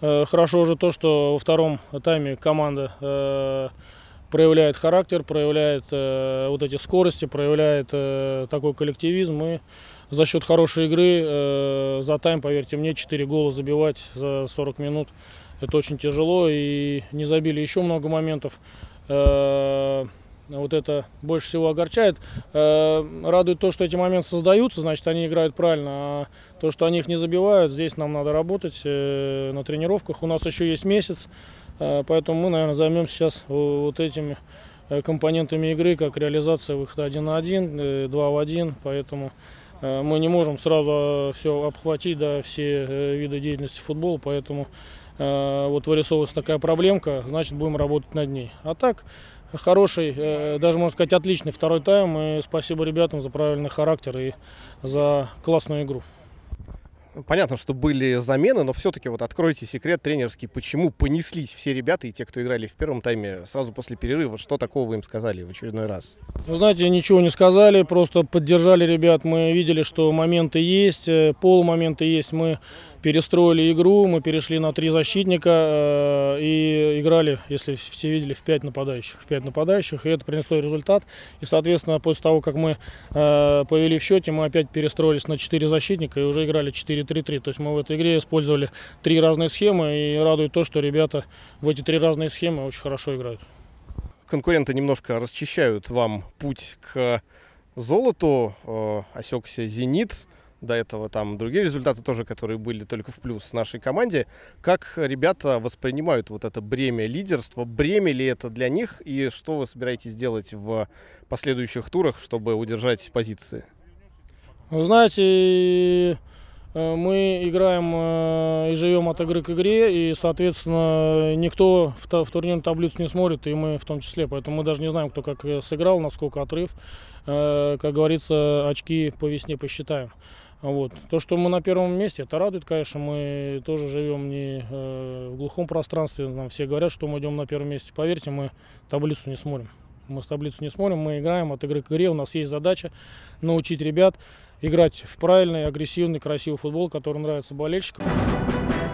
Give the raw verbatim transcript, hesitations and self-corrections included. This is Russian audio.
Хорошо уже то, что во втором тайме команда проявляет характер, проявляет вот эти скорости, проявляет такой коллективизм. И за счет хорошей игры за тайм, поверьте мне, четыре гола забивать за сорок минут – это очень тяжело. И не забили еще много моментов. Вот это больше всего огорчает. Радует то, что эти моменты создаются, значит, они играют правильно. А то, что они их не забивают, здесь нам надо работать на тренировках. У нас еще есть месяц, поэтому мы, наверное, займемся сейчас вот этими компонентами игры, как реализация выхода один на один, два в один. Поэтому мы не можем сразу все обхватить, да, все виды деятельности футбола. Поэтому вот вырисовывается такая проблемка, значит, будем работать над ней. А так, хороший, даже можно сказать, отличный второй тайм. И спасибо ребятам за правильный характер и за классную игру. Понятно, что были замены, но все-таки вот откройте секрет тренерский, почему понеслись все ребята и те, кто играли в первом тайме сразу после перерыва. Что такого вы им сказали в очередной раз? Вы знаете, ничего не сказали, просто поддержали ребят. Мы видели, что моменты есть, полумоменты есть. Мы перестроили игру, мы перешли на три защитника и играли, если все видели, в пять нападающих. В пять нападающих, и это принесло результат. И, соответственно, после того, как мы повели в счете, мы опять перестроились на четыре защитника и уже играли четыре три три. То есть мы в этой игре использовали три разные схемы, и радует то, что ребята в эти три разные схемы очень хорошо играют. Конкуренты немножко расчищают вам путь к золоту. Осекся «Зенит». До этого там другие результаты тоже, которые были только в плюс нашей команде. Как ребята воспринимают вот это бремя лидерства? Бремя ли это для них? И что вы собираетесь делать в последующих турах, чтобы удержать позиции? Вы знаете, мы играем и живем от игры к игре, и, соответственно, никто в турнирную таблицу не смотрит, и мы в том числе. Поэтому мы даже не знаем, кто как сыграл, насколько отрыв. Как говорится, очки по весне посчитаем. Вот. То, что мы на первом месте, это радует, конечно. Мы тоже живем не в глухом пространстве. Нам все говорят, что мы идем на первом месте. Поверьте, мы таблицу не смотрим. Мы таблицу не смотрим, мы играем от игры к игре. У нас есть задача научить ребят играть в правильный, агрессивный, красивый футбол, который нравится болельщикам.